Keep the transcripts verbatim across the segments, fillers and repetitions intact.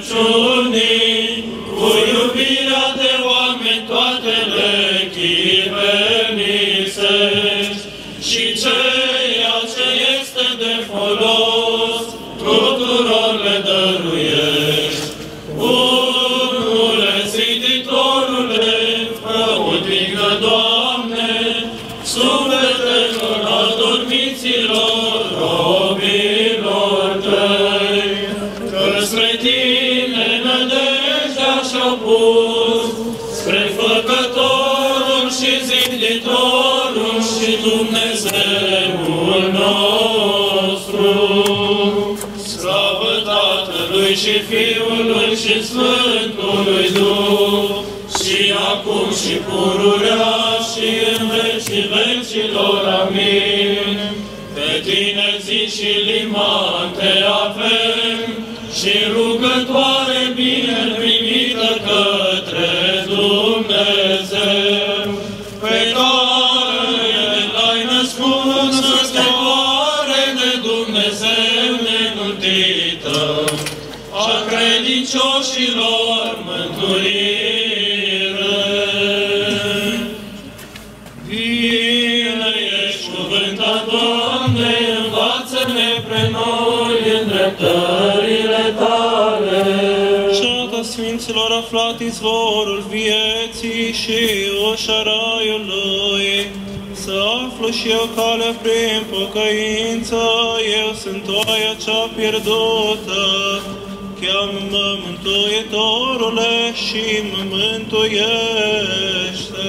rugăciunii, cu iubirea de oameni toate le chivenisești, și ceea ce este de folos tuturor le dăruiești. Bunule Ziditorule, făutică, Doamne, sufletelor adormiților robilor Tăi, că spre Tine nădejdea și-au pus, spre Făcătorul și Ziditorul și Dumnezeul nostru. Slavă Tatălui și Fiului și Sfântului Duh, și acum și pururea și în vecii vecilor. Amin. Pe Tine zi și liman te avem, și rugătoare bine primită către Dumnezeu, pe care l-ai născut, născătoare de Dumnezeu nenuntită, a credincioșilor mântuire. Bine ești cuvântat, Doamne, învață-ne pre noi îndreptările Tale. Ceata Sfinților aflat izvorul vieții și ușa raiului, să aflu și eu calea prin pocăință, eu sunt oaia cea pierdută. Cheamă-mă, Mântuitorule, și mă mântuiește.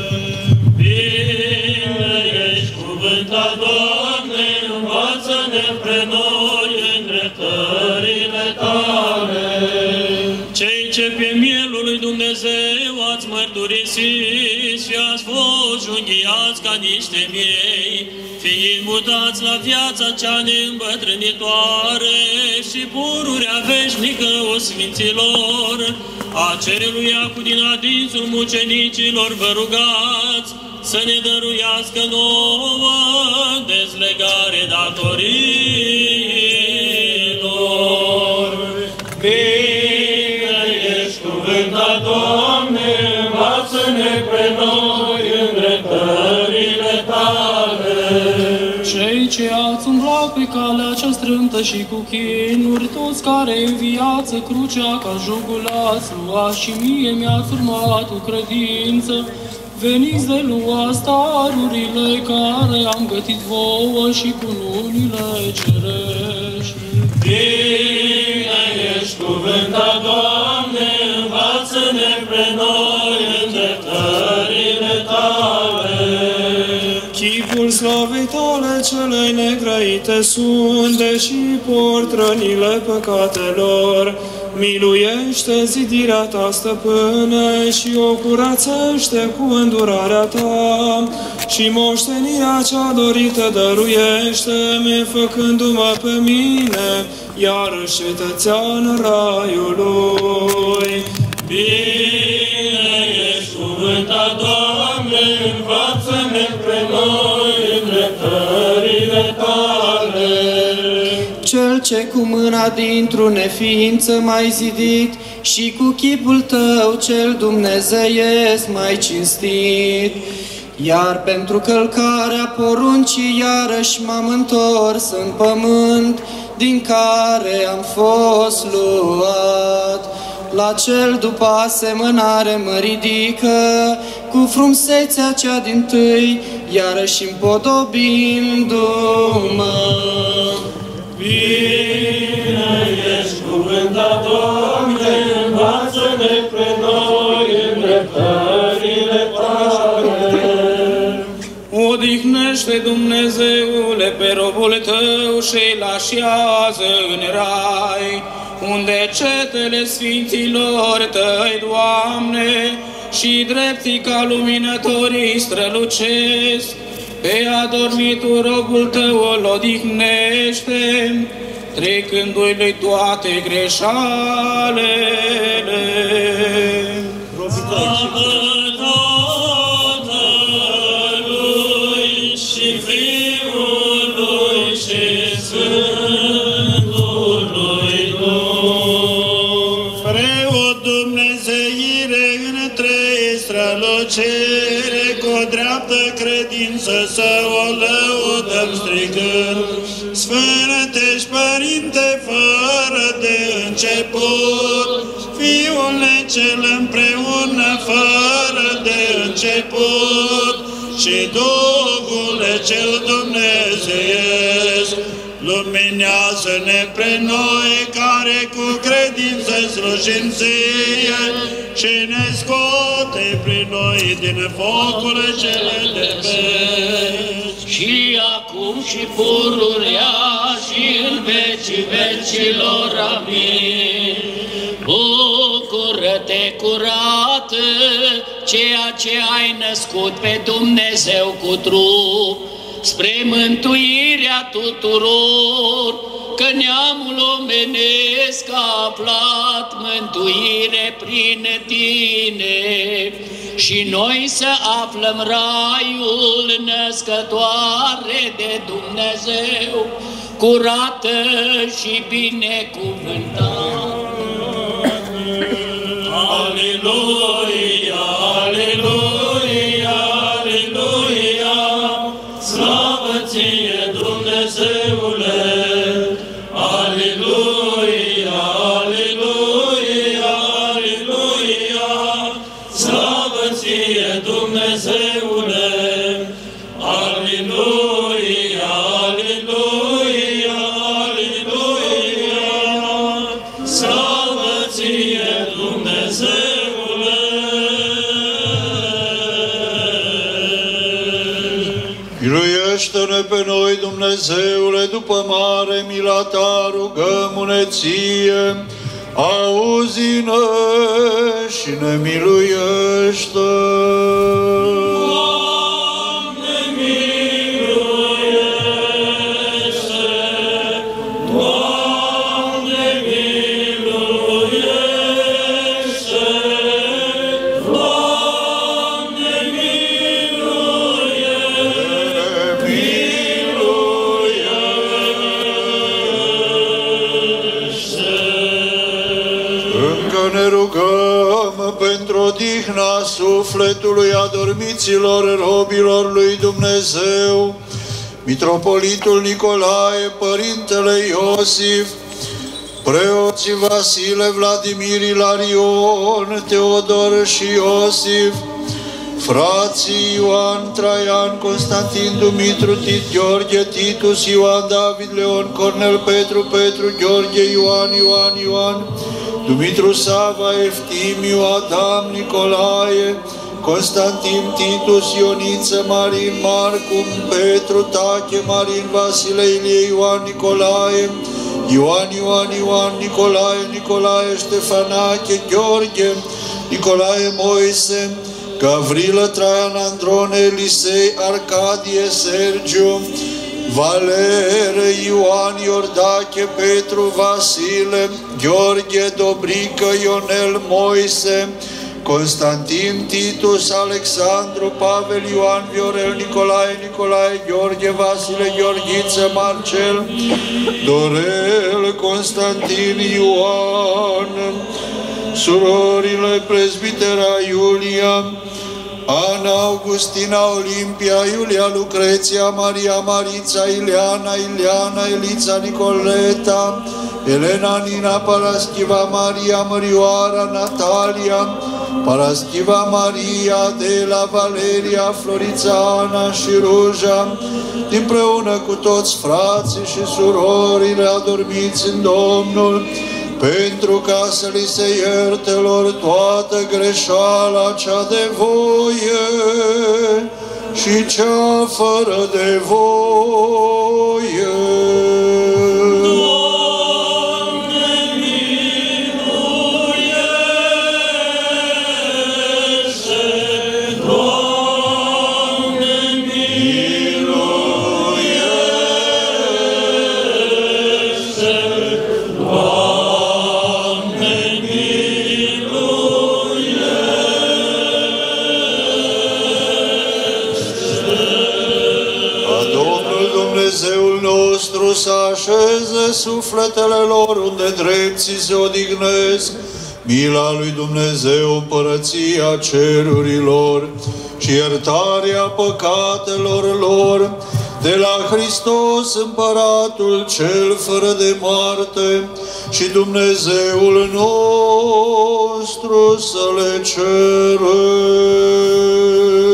Bine ești cuvântat, Doamne, învață-ne pre noi îndreptările Tale. Cei ce pe mielul lui Dumnezeu ați mărturisit și ați fost junghiați ca niște miei, fiind mutați la viața cea neîmbătrânitoare și pururea veșnică o Sfinților, aceluia cu din adinsul mucenicilor vă rugați să ne dăruiască nouă dezlegare datoriilor. Bine ești cuvântat, Doamne, învață-ne pre noi îndreptările Tale. Cei ce ați umblat pe calea cea strâmtă și cu chinuri, toți care în viață crucea ca jugul ați luat, și mie mi-ați urmat cu credință, veniți de luați darurile care am gătit vouă și cu cununile cerești. Bine ești cuvântat, Doamne, învață-ne pre noi îndreptările Tale. Chipul slavei Tale cele negrăite sunt, deși port rănile păcatelor. Miluiește zidirea Ta, Stăpâne, și o curățește cu îndurarea Ta, și moștenirea cea dorită dăruiește-mi, făcându-mă pe mine iarăși cetățean raiului. Bine ești cuvântat, Doamne, învață-ne pre noi îndreptările Tale. Cel ce cu mâna dintr-o neființă m-ai zidit și cu chipul Tău cel dumnezeiesc m-ai cinstit, iar pentru călcarea poruncii iarăși m-am întors în pământ, din care am fost luat. La cel după asemănare mă ridică, cu frumusețea cea dintâi, iarăși împodobindu-mă. Bine ești cuvântat, Doamne, învață-ne pre noi îndreptările Tale. Odihnește, Dumnezeule, pe robul Tău și-l așează în rai, unde cetele Sfinților Tăi, Doamne, și dreptii ca luminătorii strălucesc. Pe adormitul robul Tău îl odihnește, trecându-i toate greșalele. Slavă Tatălui și Fiului și Sfântului Duh. plăcere, cu o dreaptă credință să o lăudăm strigând. Sfântă-și, Părinte, fără de început, Fiule cel împreună fără de început, și Duhule cel dumnezeiesc, luminează-ne pre noi care cu credință slujinție și ne scoate prin noi din focul cele de veci. Și acum și pururea și în vecii vecilor, amin. Bucură-te, curată, ceea ce ai născut pe Dumnezeu cu trup, spre mântuirea tuturor, că neamul omenesc a aflat mântuire prin tine, și noi să aflăm raiul născătoare de Dumnezeu, curată și binecuvântată. Aleluia, aleluia, aleluia, slavă ție, Dumnezeule! Aleluia, aleluia, aleluia, slavă ție, Dumnezeule! Aleluia, aleluia, aleluia, slavă ție, Dumnezeule! Miluiește-ne pe noi, Dumnezeule, după mare mila ta, rugăm-ne ție, auzi-ne și ne miluiește. Doamne, miluiește! Doamne, miluiește! Doamne, Încă ne rugăm pentru odihna sufletului adormiților robilor lui Dumnezeu, Mitropolitul Nicolae, Părintele Iosif, preoții Vasile, Vladimir, Ilarion, Teodor și Iosif, frații Ioan, Traian, Constantin, Dumitru, Tit, Gheorghe, Titus, Ioan, David, Leon, Cornel, Petru, Petru, Gheorghe, Ioan, Ioan, Ioan, Dumitru, Sava, Eftimiu, Adam, Nicolae, Constantin, Titus, Ioniță, Marin, Marcum, Petru, Tache, Marin, Vasile, Ilie, Ioan, Nicolae, Ioan, Ioan, Ioan, Nicolae, Nicolae, Ștefanache, Gheorghe, Nicolae, Moise, Gavrilă, Traian, Androne, Elisei, Arcadie, Sergiu, Valere, Ioan, Iordache, Petru, Vasile, Gheorghe, Dobrică, Ionel, Moise, Constantin, Titus, Alexandru, Pavel, Ioan, Viorel, Nicolae, Nicolae, Gheorghe, Vasile, Gheorghiță, Marcel, Dorel, Constantin, Ioan, surorile prezbitera Iulia, Ana, Augustina, Olimpia, Iulia, Lucreția, Maria, Marița, Ileana, Ileana, Elița, Nicoleta, Elena, Nina, Paraschiva, Maria, Mărioara, Natalia, Paraschiva, Maria, Adela, Valeria, Florița, Ana și Ruja, împreună cu toți frații și surorile adormiți în Domnul, pentru ca să li se ierte lor toată greșeala cea de voie și cea fără de voie. Să așeze sufletele lor unde drepții se odihnesc, mila lui Dumnezeu, împărăția cerurilor și iertarea păcatelor lor, de la Hristos Împăratul cel fără de moarte și Dumnezeul nostru să le cerem.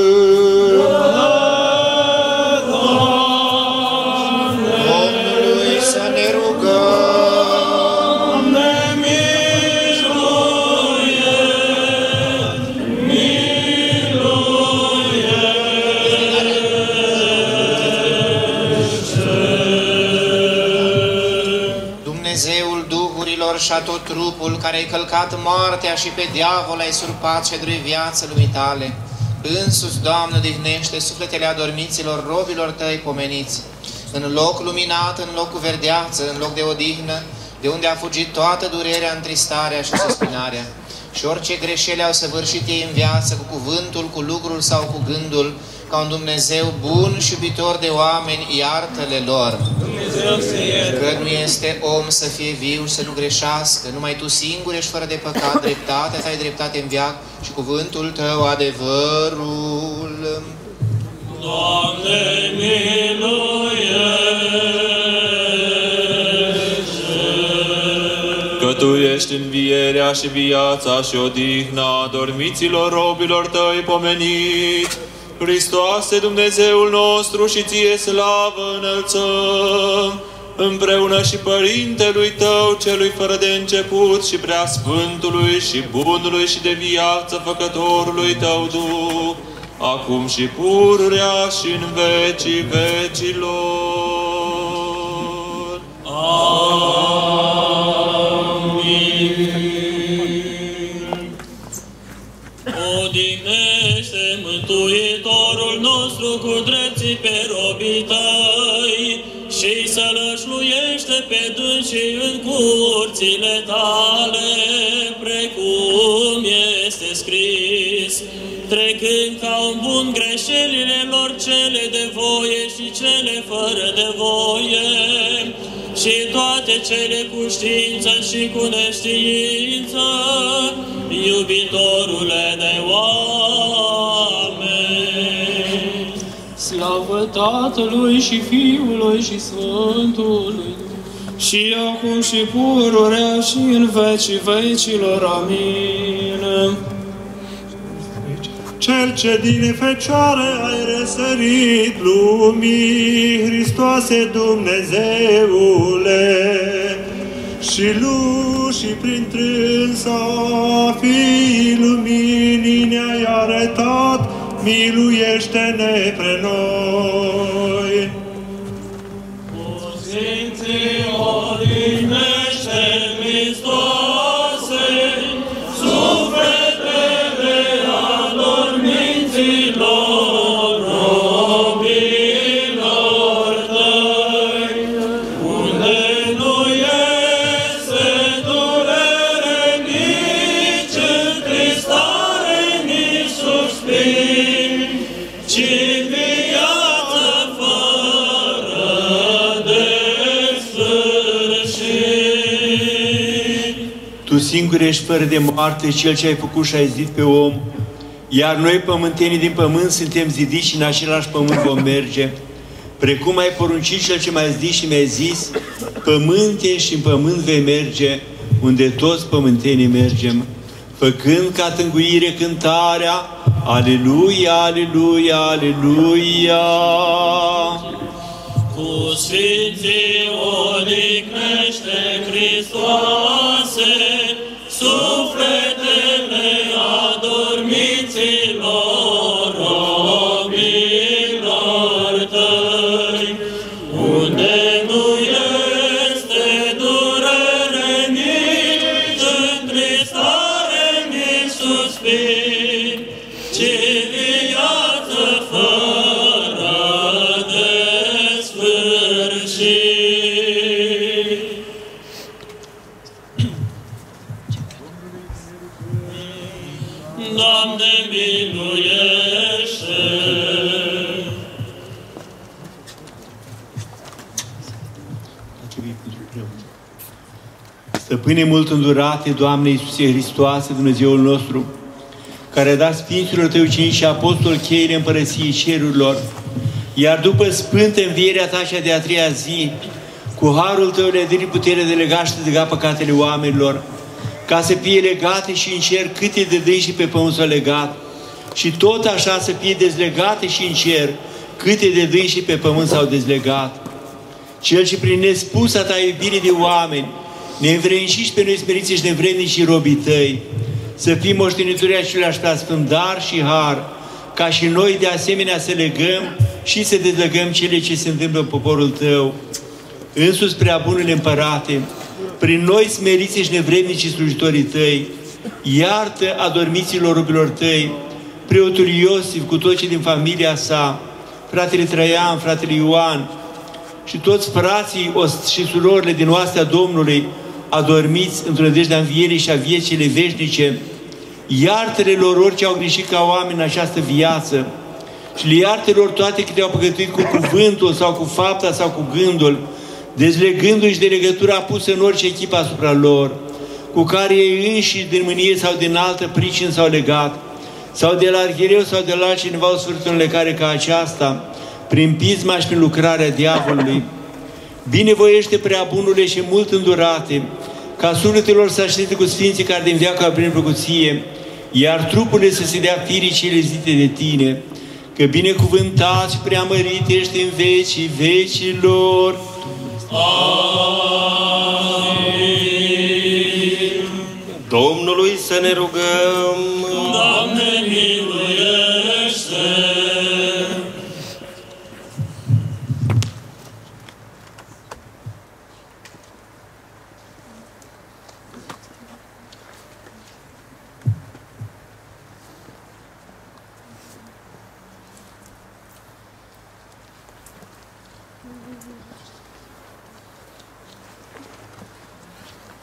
Domnului să ne rugăm. Dumnezeul duhurilor și a tot trupul, care ai călcat moartea și pe diavol ai surpat și ai viață lumii tale, însuți, Doamne, odihnește sufletele adormiților robilor tăi pomeniți, în loc luminat, în loc cu verdeață, în loc de odihnă, de unde a fugit toată durerea, întristarea și suspinarea. Și orice greșeli au săvârșit ei în viață, cu cuvântul, cu lucrul sau cu gândul, ca un Dumnezeu bun și iubitor de oameni, iartă-le lor. Că nu este om să fie viu și să nu greșească, numai Tu singur ești fără de păcat, dreptatea Ta e dreptate în veac și cuvântul Tău adevărul. Doamne, miluiește! Că Tu ești învierea și viața și odihna adormiților robilor Tăi pomeniți, Hristoase, Dumnezeul nostru, și Ție slavă înălțăm, împreună și Părintelui Tău, celui fără de început și preasfântului și bunului și de viață făcătorului Tău Duh, acum și pururea și în vecii vecilor. Amin. Odihnește, Mântuitorul nostru, cu drepții pe robii Tăi și să lășluiește pe dânsii în curțile Tale, precum este scris, trecând ca un bun greșelile lor, cele de voie și cele fără de voie, și toate cele cu știință și cu neștiință, iubitorule de oameni. Slavă Tatălui și Fiului și Sfântului, Și acum și pururea și în vecii vecilor. Amin. Cel ce din Fecioară ai răsărit lumii, Hristoase Dumnezeule, și lu și prin trânsa Fiii Luminii ne-ai arătat, miluiește-ne pre noi. Cu Sfinții odihnește, Hristoase, sufletele adormiților, robilor Tăi, unde nu este durere, nici întristare, nici suspin, ci viață fără de sfârșit. Tu singur ești fără de moarte, Cel ce ai făcut și ai zidit pe om, iar noi, pământenii din pământ, suntem zidiți și în același pământ vom merge. Precum ai poruncit, Cel ce m-ai zis și mi-ai zis, pământ ești și în pământ vei merge, unde toți pământenii mergem, făcând ca tânguire cântarea, Aleluia, Aleluia, Aleluia! Cu Sfinții odihnește, Hristoase, sufletele adormiților, robilor Tăi, unde nu este durere, nici întristare, nici suspin, ci viață fără de sfârșit. Doamne, miluiește! Stăpâne mult îndurate, Doamne Iisuse Hristoase, Dumnezeul nostru, care a dat Sfinților Tăi ucenici și apostoli cheile împărăției cerurilor, iar după sfântă învierea Ta cea de a treia zi, cu harul Tău le-ai dărit putere de lega și de lega păcatele oamenilor, ca să fie legate și în cer câte de dâns și pe pământ s-au legat, și tot așa să fie dezlegate și în cer câte de dâns și pe pământ s-au dezlegat. Cel ce prin nespusa Ta iubire de oameni ne învrednici pe noi smeriți și nevrednici și robii Tăi, să fim moștenitori același sfânt dar și har, ca și noi de asemenea să legăm și să dezlegăm cele ce se întâmplă în poporul Tău. Însuți, prea bunule Împărate, prin noi smeriți și nevrednici și slujitorii Tăi, iartă adormiților robilor Tăi, preotul Iosif cu toți din familia sa, fratele Traian, fratele Ioan și toți frații și surorile din oastea Domnului, adormiți într-o nădejdea învierii și a viețile veșnice, iartă-le lor orice au greșit ca oameni în această viață și le iartă lor toate câte au păcătuit cu cuvântul sau cu fapta sau cu gândul, dezlegându-și de legătura pusă în orice echipă asupra lor, cu care ei înșiși din mânie sau din altă pricină s-au legat, sau de la arhiereu sau de la altcineva au sfârșit în legare ca aceasta, prin pisma și prin lucrarea diavolului. Binevoiește prea bunule și mult îndurate, ca sufletelor să aștepte cu sfinții care din veacă au prin plăcuție, iar trupurile să se dea firii cele zite de Tine, că binecuvântat și preamărit ești în vecii vecilor. Amin. Domnului să ne rugăm.